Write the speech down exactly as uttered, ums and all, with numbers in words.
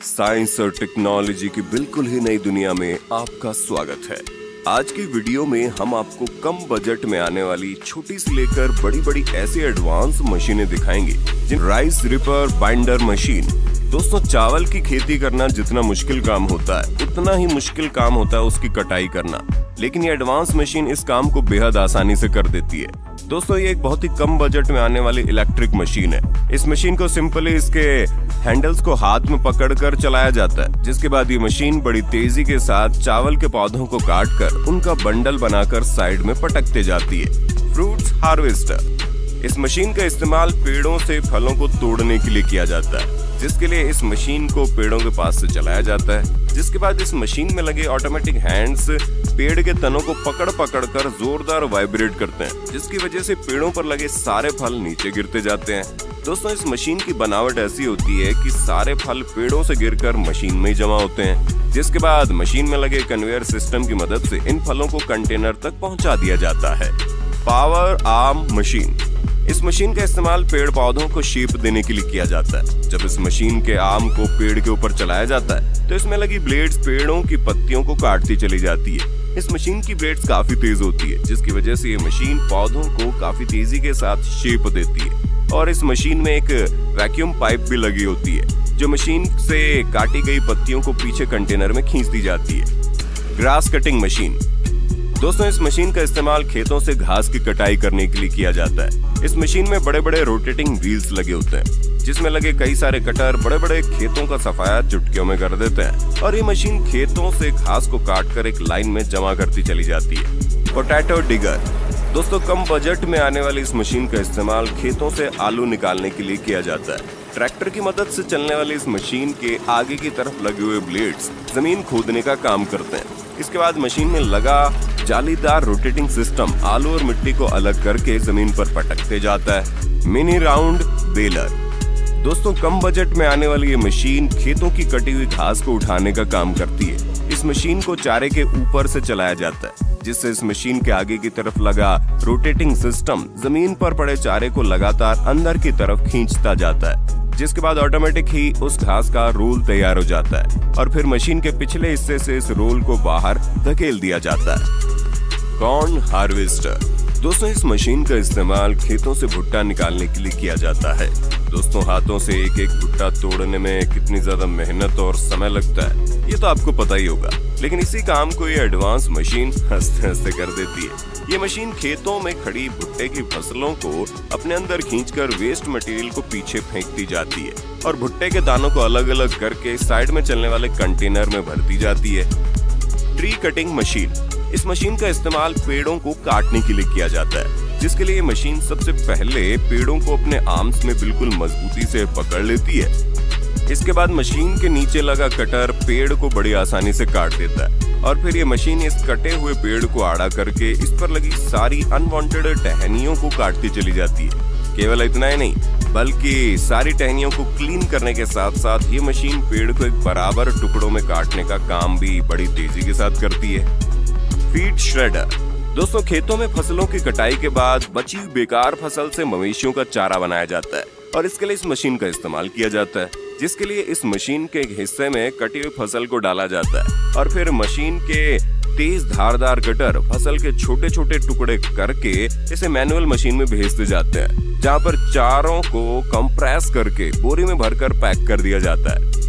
Science और technology की बिल्कुल ही नई दुनिया में आपका स्वागत है। आज की वीडियो में हम आपको कम बजट में आने वाली छोटी से लेकर बड़ी बड़ी ऐसी एडवांस मशीनें दिखाएंगे, जिन राइस रिपर बाइंडर मशीन। दोस्तों, चावल की खेती करना जितना मुश्किल काम होता है, उतना ही मुश्किल काम होता है उसकी कटाई करना, लेकिन ये एडवांस मशीन इस काम को बेहद आसानी से कर देती है। दोस्तों, ये एक बहुत ही कम बजट में आने वाली इलेक्ट्रिक मशीन है। इस मशीन को सिंपली इसके हैंडल्स को हाथ में पकड़कर चलाया जाता है, जिसके बाद ये मशीन बड़ी तेजी के साथ चावल के पौधों को काटकर उनका बंडल बनाकर साइड में पटकते जाती है। Fruits harvester. इस मशीन का इस्तेमाल पेड़ों से फलों को तोड़ने के लिए किया जाता है, जिसके लिए इस मशीन को पेड़ों के पास से चलाया जाता है। जिसके बाद इस मशीन में लगे ऑटोमेटिक हैंड्स पेड़ के तनों को पकड़ पकड़ कर जोरदार वाइब्रेट करते हैं, जिसकी वजह से पेड़ों पर लगे सारे फल नीचे गिरते जाते हैं। दोस्तों, इस मशीन की बनावट ऐसी होती है कि सारे फल पेड़ों से गिरकर मशीन में ही जमा होते हैं, जिसके बाद मशीन में लगे कन्वेयर सिस्टम की मदद से इन फलों को कंटेनर तक पहुंचा दिया जाता है। Power arm machine. इस मशीन का इस्तेमाल पेड़ पौधों को शेप देने के लिए किया जाता है। जब इस मशीन के आर्म को पेड़ के ऊपर चलाया जाता है, तो इसमें लगी ब्लेड्स पेड़ों की पत्तियों को काटती चली जाती है। इस मशीन की ब्लेड्स काफी तेज होती है, जिसकी वजह से ये मशीन पौधों को काफी तेजी के साथ शेप देती है। और इस मशीन में एक वैक्यूम पाइप भी लगी होती है, जो मशीन से काटी गई पत्तियों को पीछे कंटेनर में खींच दी जाती है। Grass cutting machine. दोस्तों, इस मशीन का इस्तेमाल खेतों से घास की कटाई करने के लिए किया जाता है। इस मशीन में बड़े बड़े रोटेटिंग व्हील्स लगे होते हैं, जिसमें लगे कई सारे कटर बड़े बड़े खेतों का सफाया चुटकियों में कर देते हैं, और ये मशीन खेतों से घास को काटकर एक लाइन में जमा करती चली जाती है। Potato digger. दोस्तों, कम बजट में आने वाली इस मशीन का इस्तेमाल खेतों से आलू निकालने के लिए किया जाता है। ट्रैक्टर की मदद से चलने वाली इस मशीन के आगे की तरफ लगे हुए ब्लेड्स जमीन खोदने का काम करते हैं। इसके बाद मशीन में लगा जालीदार रोटेटिंग सिस्टम आलू और मिट्टी को अलग करके जमीन पर पटकते जाता है। Mini round baler. दोस्तों, कम बजट में आने वाली ये मशीन खेतों की कटी हुई घास को उठाने का काम करती है। इस मशीन को चारे के ऊपर से चलाया जाता है, जिससे इस मशीन के आगे की तरफ लगा रोटेटिंग सिस्टम जमीन पर पड़े चारे को लगातार अंदर की तरफ खींचता जाता है, जिसके बाद ऑटोमेटिक ही उस घास का रोल तैयार हो जाता है, और फिर मशीन के पिछले हिस्से से इस रोल को बाहर धकेल दिया जाता है। Corn harvester. दोस्तों, इस मशीन का इस्तेमाल खेतों से भुट्टा निकालने के लिए किया जाता है। दोस्तों, हाथों से एक एक भुट्टा तोड़ने में कितनी ज्यादा मेहनत और समय लगता है, ये तो आपको पता ही होगा, लेकिन इसी काम को ये एडवांस मशीन हंसते हंसते कर देती है। ये मशीन खेतों में खड़ी भुट्टे की फसलों को अपने अंदर खींचकर वेस्ट मटेरियल को पीछे फेंकती जाती है, और भुट्टे के दानों को अलग अलग करके साइड में चलने वाले कंटेनर में भरती जाती है। Tree cutting machine. इस मशीन का इस्तेमाल पेड़ों को काटने के लिए किया जाता है, जिसके लिए मशीन सबसे पहले पेड़ों को अपने आर्म्स में बिल्कुल मजबूती से पकड़ लेती है। इसके बाद मशीन के नीचे लगा कटर पेड़ को बड़ी आसानी से काट देता है, और फिर ये मशीन इस कटे हुए पेड़ को आड़ा करके इस पर लगी सारी अनवांटेड टहनियों को काटती चली जाती है। केवल इतना ही नहीं, बल्कि सारी टहनियों को क्लीन करने के साथ साथ ये मशीन पेड़ को एक बराबर टुकड़ों में काटने का काम भी बड़ी तेजी के साथ करती है। Feed shredder. दोस्तों, खेतों में फसलों की कटाई के बाद बची हुई बेकार फसल से मवेशियों का चारा बनाया जाता है, और इसके लिए इस मशीन का इस्तेमाल किया जाता है, जिसके लिए इस मशीन के एक हिस्से में कटी हुई फसल को डाला जाता है, और फिर मशीन के तेज धारदार कटर फसल के छोटे छोटे टुकड़े करके इसे मैनुअल मशीन में भेजते जाते हैं, जहाँ पर चारों को कंप्रेस करके बोरी में भरकर पैक कर दिया जाता है।